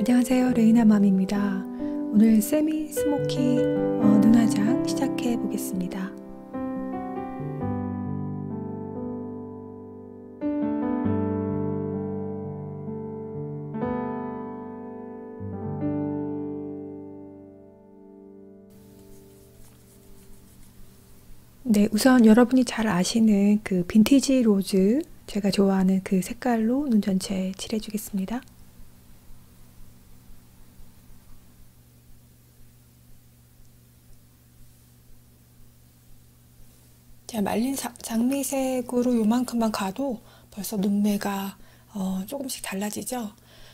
안녕하세요, 레이나맘입니다. 오늘 세미 스모키 눈화장 시작해 보겠습니다. 네, 우선 여러분이 잘 아시는 그 빈티지 로즈, 제가 좋아하는 그 색깔로 눈 전체에 칠해 주겠습니다. 자, 말린 장미색으로 요만큼만 가도 벌써 눈매가 조금씩 달라지죠.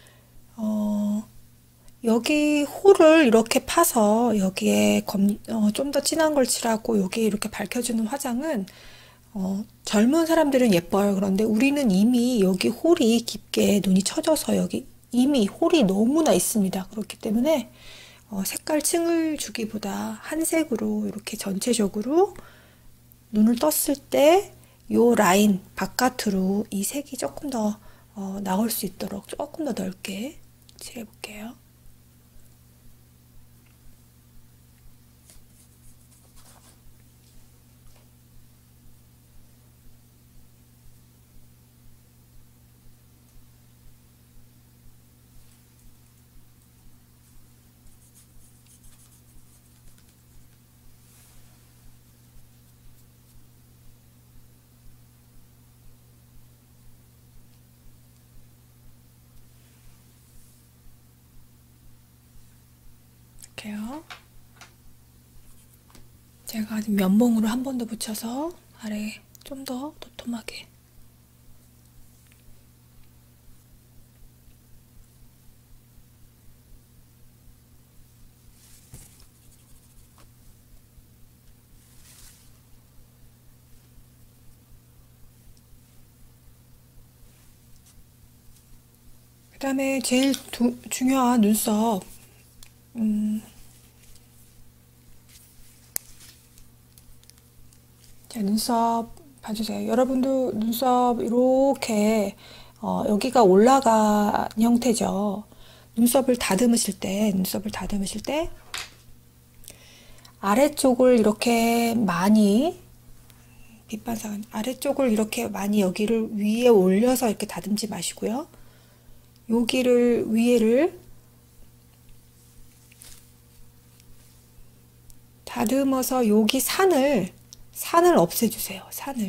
여기 홀을 이렇게 파서 여기에 좀 더 진한 걸 칠하고 여기에 이렇게 밝혀주는 화장은 젊은 사람들은 예뻐요. 그런데 우리는 이미 여기 홀이 깊게 눈이 처져서 여기 이미 홀이 너무나 있습니다. 그렇기 때문에 색깔 층을 주기보다 한 색으로 이렇게 전체적으로 눈을 떴을 때 요 라인 바깥으로 이 색이 조금 더 나올 수 있도록 조금 더 넓게 칠해 볼게요. 이렇게요. 제가 면봉으로 한 번 더 붙여서 아래 좀 더 도톰하게. 그 다음에 제일 중요한 눈썹. 자, 눈썹 봐주세요. 여러분도 눈썹 이렇게 여기가 올라간 형태죠. 눈썹을 다듬으실 때 아래쪽을 이렇게 많이 빛반사가 아래쪽을 이렇게 많이 여기를 위에 올려서 이렇게 다듬지 마시고요. 여기를 위에를 다듬어서 여기 산을 없애주세요.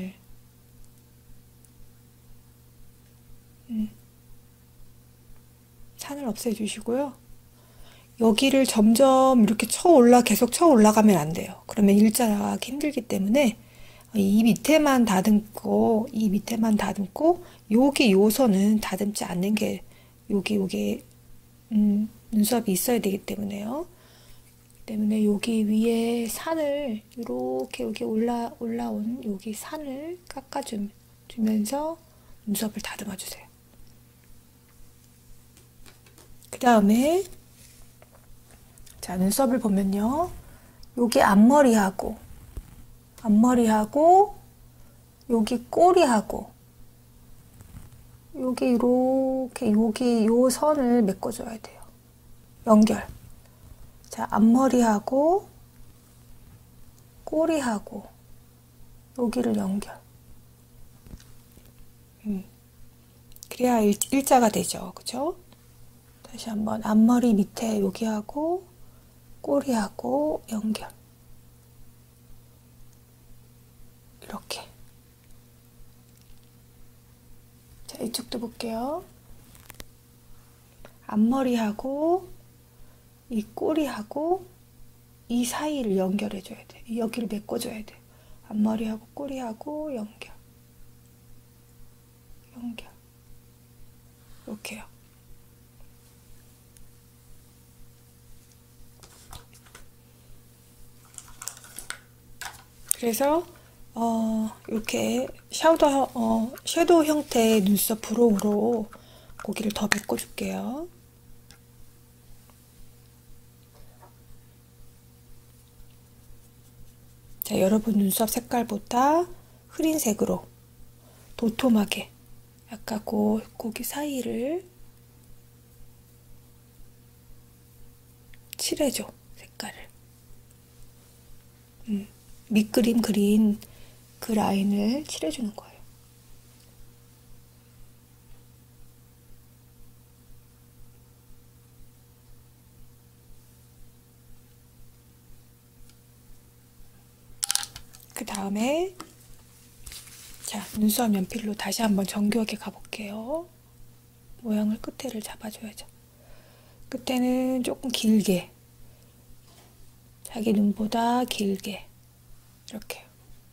산을 없애주시고요. 여기를 점점 이렇게 계속 쳐 올라가면 안 돼요. 그러면 일자하기 힘들기 때문에 이 밑에만 다듬고 여기 요선은 다듬지 않는 게 여기 눈썹이 있어야 되기 때문에요. 때문에 여기 위에 산을 이렇게 여기 올라온 여기 산을 깎아주면서 눈썹을 다듬어 주세요. 그 다음에 자, 눈썹을 보면요. 여기 앞머리하고 여기 꼬리하고 여기 이렇게 여기 요 선을 메꿔줘야 돼요. 연결. 자, 앞머리하고 꼬리하고 여기를 연결. 그래야 일자가 되죠. 그죠? 다시 한번 앞머리 밑에 여기하고 꼬리하고 연결. 이렇게. 자, 이쪽도 볼게요. 앞머리하고 이 꼬리하고 이 사이를 연결해줘야 돼. 여기를 메꿔줘야 돼. 앞머리하고 꼬리하고 연결. 이렇게요. 그래서 이렇게 섀도우 형태의 눈썹 브로우로 고기를 더 메꿔줄게요. 자, 여러분 눈썹 색깔보다 흐린 색으로 도톰하게 약간 고기 사이를 칠해줘, 색깔을. 밑그림 그린 그 라인을 칠해주는 거예요. 그 다음에 자, 눈썹 연필로 다시 한번 정교하게 가볼게요. 모양을 끝에를 잡아줘야죠. 끝에는 조금 길게, 자기 눈보다 길게 이렇게.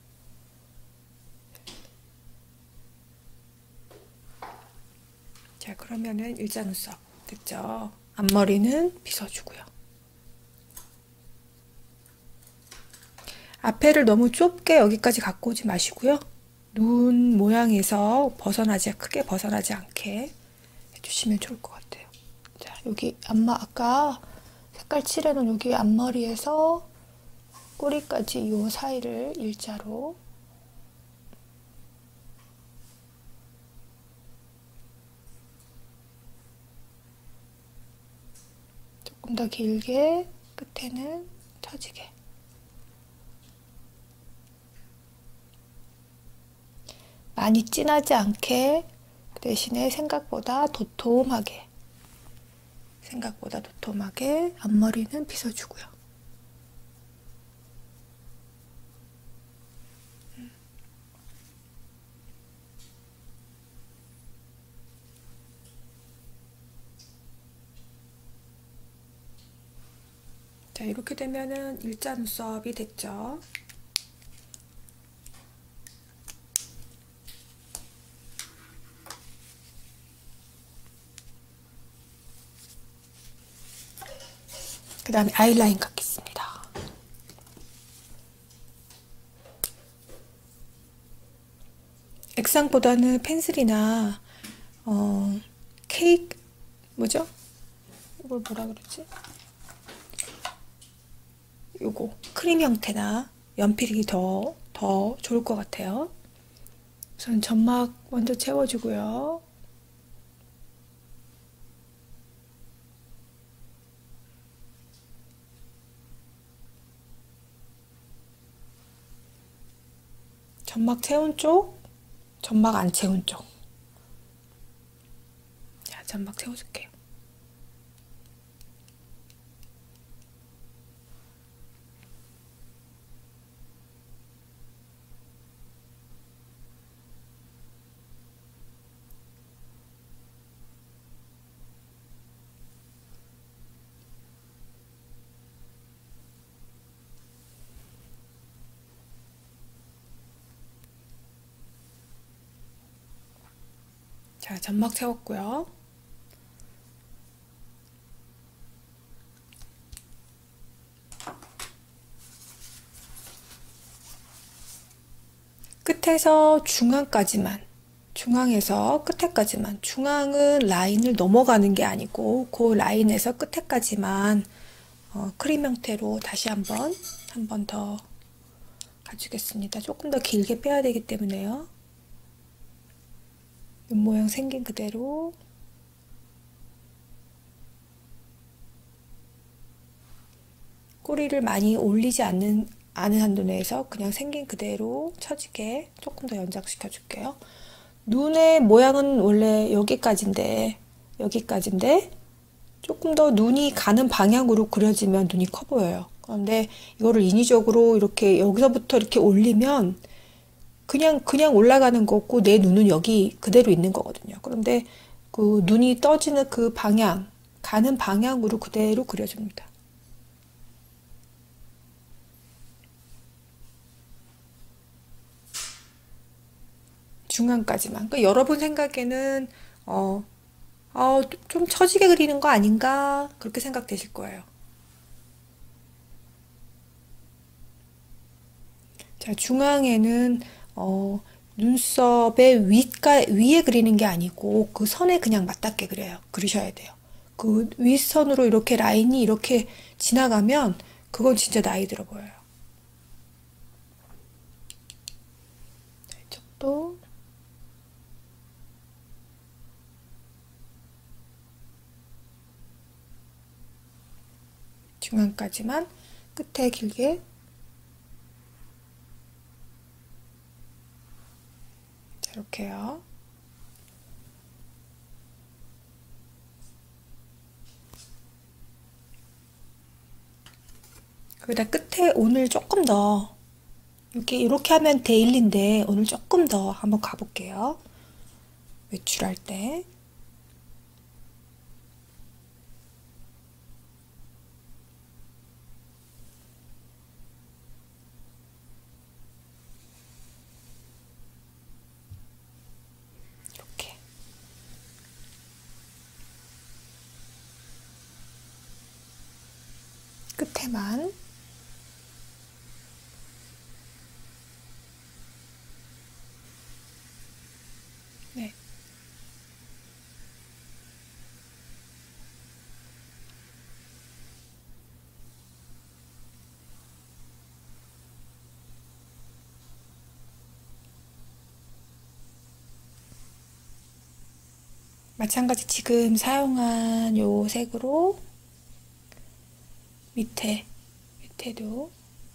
자, 그러면은 일자 눈썹 됐죠? 앞머리는 빗어주고요. 앞에를 너무 좁게 여기까지 갖고 오지 마시고요. 눈 모양에서 크게 벗어나지 않게 해주시면 좋을 것 같아요. 자, 여기 아까 색깔 칠해놓은 여기 앞머리에서 꼬리까지 이 사이를 일자로 조금 더 길게, 끝에는 처지게. 많이 진하지 않게, 그 대신에 생각보다 도톰하게 앞머리는 빗어주고요. 자, 이렇게 되면은 일자 눈썹이 됐죠. 그 다음에 아이라인 갖겠습니다. 액상보다는 펜슬이나 케이크 뭐죠? 이걸 뭐라 그러지? 요거 크림 형태나 연필이 더 좋을 것 같아요. 우선 점막 먼저 채워주고요. 점막 채운 쪽, 점막 안 채운 쪽. 자, 점막 채워줄게요. 자, 점막 채웠고요. 끝에서 중앙에서 끝에까지만, 중앙은 라인을 넘어가는 게 아니고 그 라인에서 끝에까지만 크림 형태로 다시 한 번 더 가주겠습니다. 조금 더 길게 빼야 되기 때문에요. 눈 모양 생긴 그대로. 꼬리를 많이 올리지 않는 한도 내에서 그냥 생긴 그대로 처지게 조금 더 연장시켜 줄게요. 눈의 모양은 원래 여기까지인데 조금 더 눈이 가는 방향으로 그려지면 눈이 커 보여요. 그런데 이거를 인위적으로 이렇게 여기서부터 이렇게 올리면 그냥 올라가는 거고 내 눈은 여기 그대로 있는 거거든요. 그런데 그 눈이 떠지는 그 방향, 가는 방향으로 그대로 그려줍니다. 중앙까지만. 그러니까 여러분 생각에는 좀 처지게 그리는 거 아닌가 그렇게 생각되실 거예요. 자, 중앙에는 눈썹의 위에 그리는 게 아니고 그 선에 그냥 맞닿게 그리셔야 돼요. 그 윗선으로 이렇게 라인이 이렇게 지나가면 그건 진짜 나이 들어 보여요. 이쪽도 중앙까지만 끝에 길게. 자, 이렇게요. 거기다 끝에 오늘 조금 더 이렇게 하면 데일리인데 오늘 조금 더 한번 가볼게요. 외출할 때. 이렇게. 끝에만. 네. 마찬가지 지금 사용한 요 색으로 밑에도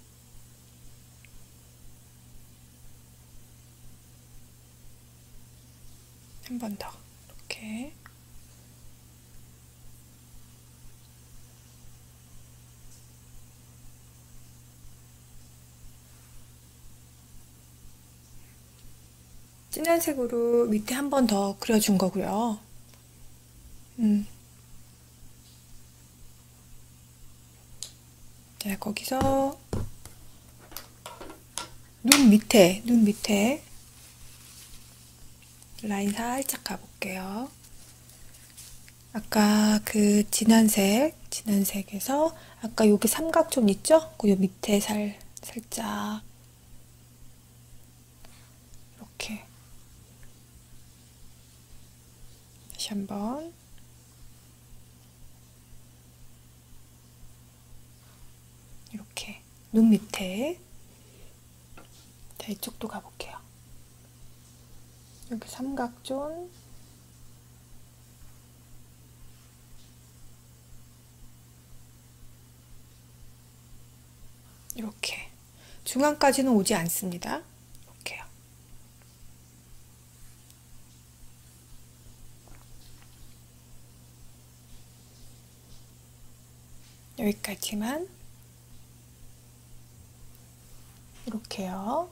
한 번 더 이렇게. 진한 색으로 밑에 한 번 더 그려준 거고요. 자, 거기서 눈 밑에 라인 살짝 가볼게요. 아까 그 진한 색에서 아까 여기 삼각존 있죠? 그 요 밑에 살짝 이렇게 다시 한번. 이렇게 눈 밑에. 자, 이쪽도 가볼게요. 여기 삼각존. 이렇게 중앙까지는 오지 않습니다. 이렇게요. 여기까지만. 이렇게요.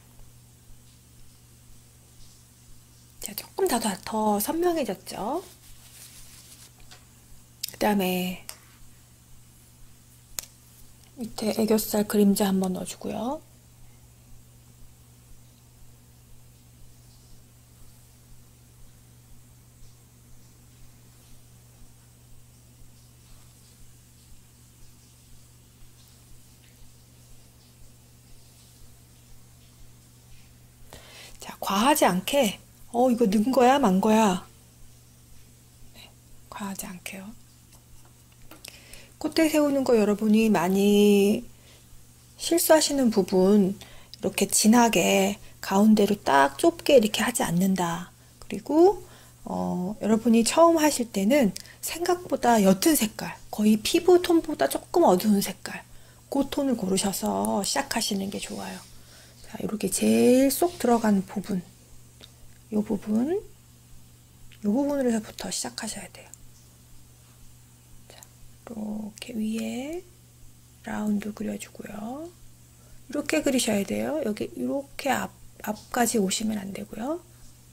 자, 조금 더 선명해졌죠? 그 다음에 밑에 애교살 그림자 한번 넣어주고요. 자, 과하지 않게. 이거 넣은 거야, 만 거야? 네, 과하지 않게요. 콧대 세우는 거 여러분이 많이 실수하시는 부분, 이렇게 진하게 가운데로 딱 좁게 이렇게 하지 않는다. 그리고 여러분이 처음 하실 때는 생각보다 옅은 색깔, 거의 피부 톤보다 조금 어두운 색깔, 그 톤을 고르셔서 시작하시는 게 좋아요. 자, 이렇게 제일 쏙 들어간 부분, 요 부분에서부터 시작하셔야 돼요. 자, 이렇게 위에 라운드 그려주고요. 이렇게 그리셔야 돼요. 여기 이렇게 앞까지 오시면 안 되고요.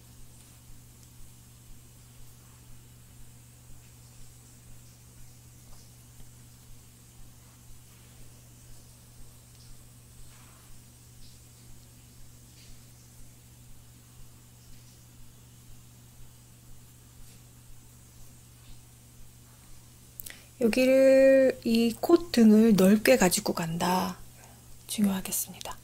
여기를 이 콧 등을 넓게 가지고 간다. 중요하겠습니다.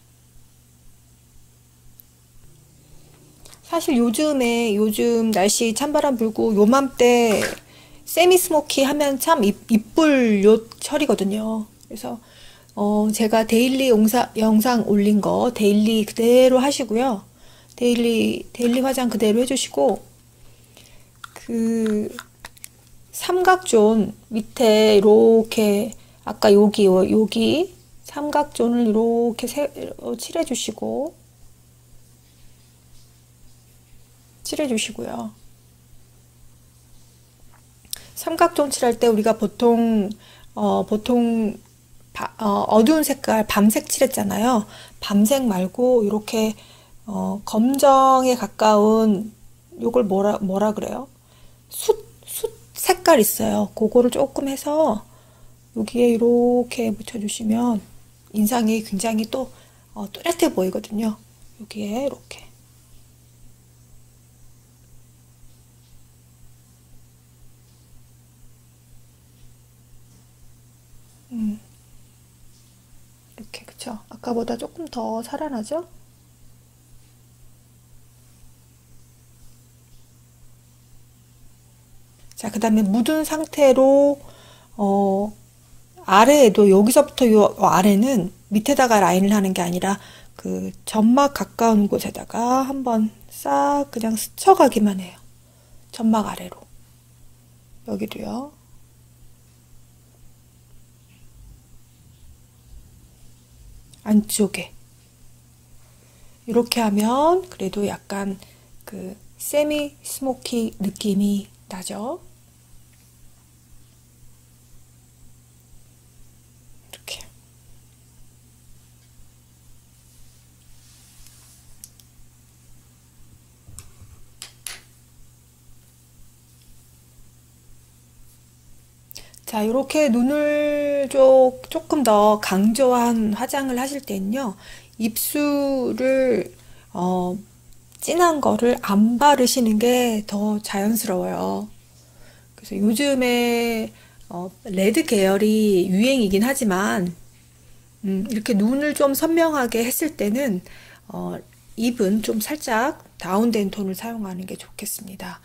사실 요즘 날씨 찬바람 불고 요맘때 세미 스모키 하면 참 이쁠 요 철이거든요. 그래서 제가 데일리 영상 올린 거 데일리 그대로 하시고요. 데일리 화장 그대로 해주시고, 그 삼각존 밑에 이렇게 아까 여기 삼각존을 이렇게 칠해주시고요. 삼각존 칠할 때 우리가 보통 어두운 색깔 밤색 칠했잖아요. 밤색 말고 이렇게 검정에 가까운 요걸 뭐라 그래요? 숯 색깔 있어요. 그거를 조금 해서 여기에 이렇게 묻혀주시면 인상이 굉장히 또 또렷해 보이거든요. 여기에 이렇게. 음, 이렇게 그쵸? 아까보다 조금 더 살아나죠? 자, 그 다음에 묻은 상태로 어, 아래에도 여기서부터 요 아래는 밑에다가 라인을 하는 게 아니라 그 점막 가까운 곳에다가 한번 싹 그냥 스쳐가기만 해요. 점막 아래로. 여기도요. 안쪽에. 이렇게 하면 그래도 약간 그 세미 스모키 느낌이 나죠. 이렇게. 자, 이렇게 눈을 조금 더 강조한 화장을 하실 때는요, 입술을, 진한 거를 안 바르시는 게 더 자연스러워요. 그래서 요즘에, 레드 계열이 유행이긴 하지만, 이렇게 눈을 좀 선명하게 했을 때는, 어, 입은 좀 살짝 다운된 톤을 사용하는 게 좋겠습니다.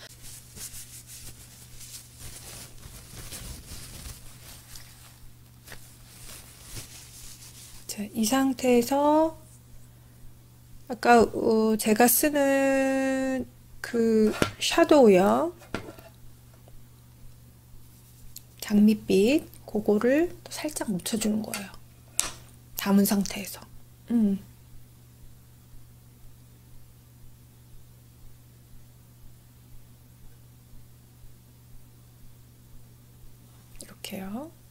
자, 이 상태에서 아까 제가 쓰는 그 샤도우요. 장밋빛 그거를 또 살짝 묻혀주는 거예요. 담은 상태에서. 음, 이렇게요.